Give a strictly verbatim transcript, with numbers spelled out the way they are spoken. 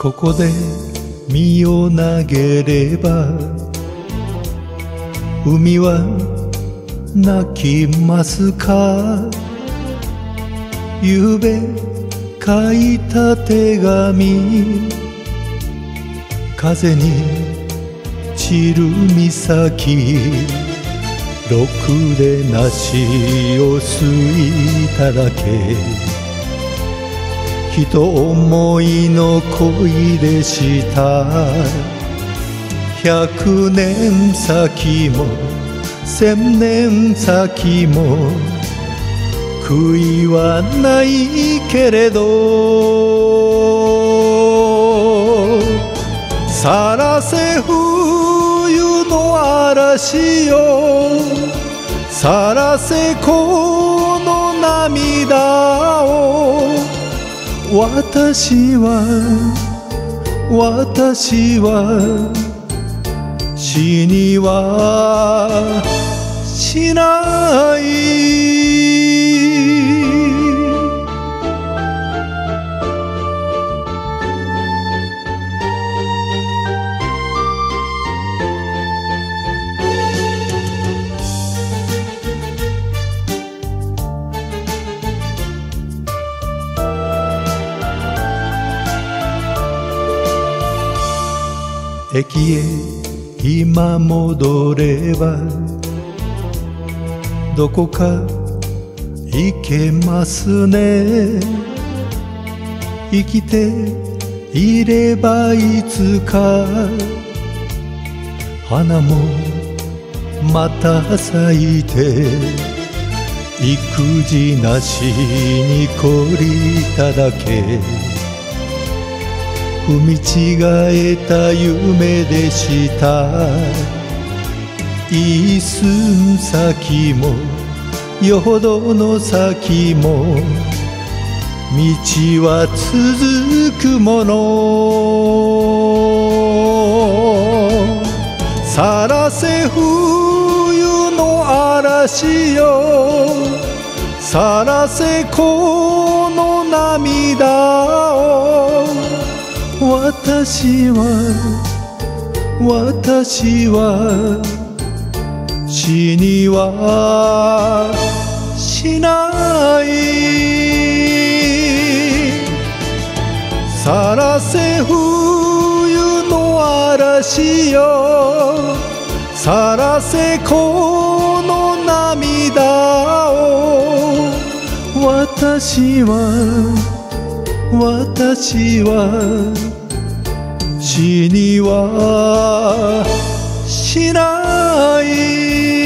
ここで身を投げれば海は泣きますか。ゆうべ書いた手紙、風に散る岬、ろくでなしを吸いただけ。ひと思いの恋でした。百年先も千年先も悔いはないけれど、さらせ冬の嵐よ、さらせこの涙を。私は私は死にはしない。駅へ今戻ればどこか行けますね。生きていればいつか花もまた咲いて、育児なしに懲りただけ。踏み違えた夢でした。一寸先もよほどの先も道は続くもの。さらせ冬の嵐よ、さらせこの涙を。私は私は死にはしない。さらせ冬の嵐よ、さらせこの涙を。私は私は死にはしない。